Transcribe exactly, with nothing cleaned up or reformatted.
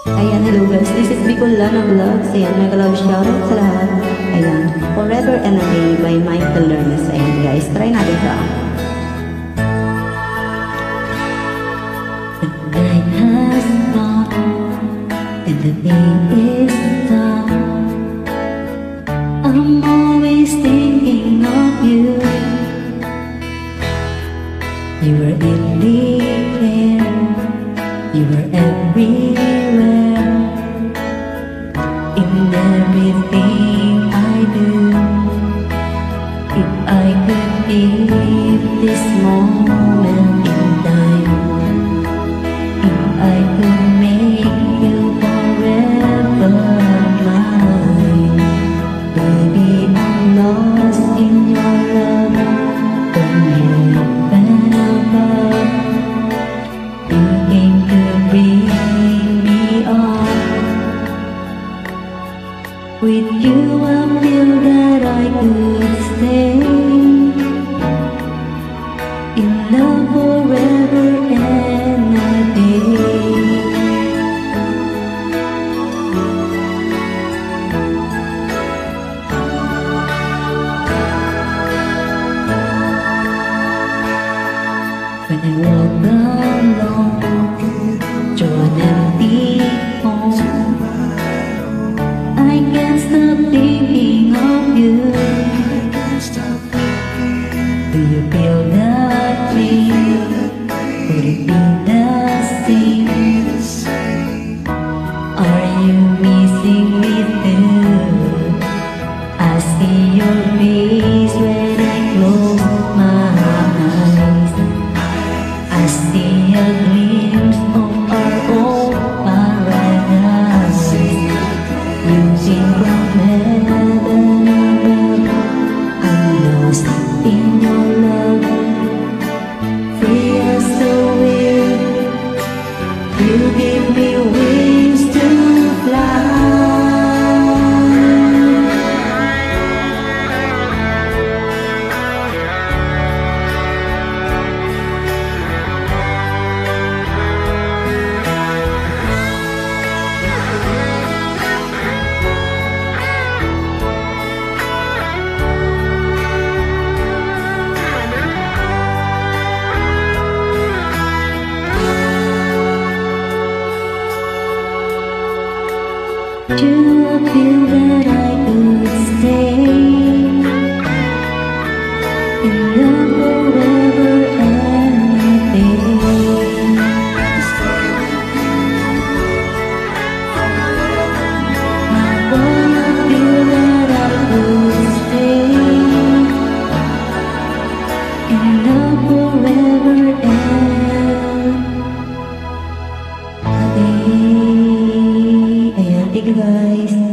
Ayan, hello guys, this is Bicolana Vlogzz. Ayan, mega love shoutout sa lahat. Ayan, Forever and a Day by Mltr. Ayan guys, try natin ito. The night has gone and the day is done. I'm always thinking of you. You were in the air, you were everywhere, in everything I do. If I could give this moment in time, if I could make you forever mine, baby, I'm lost in your love. From heaven above, you came to bring me on. With you I feel that I could stay in love forever and a day. When I walk alone to an empty home, I can't stop thinking of you. Do you feel that way? Would it be the same? Are you missing me too? I see your face when I close my eyes. I see a glimpse of our old paradise. You seem from heaven above. I'm lost in your love. Free as the wind, you give me wings to fly. Do you feel that I could stay in love forever and a day? I wanna feel that I could stay in love forever and a day. Thank you guys.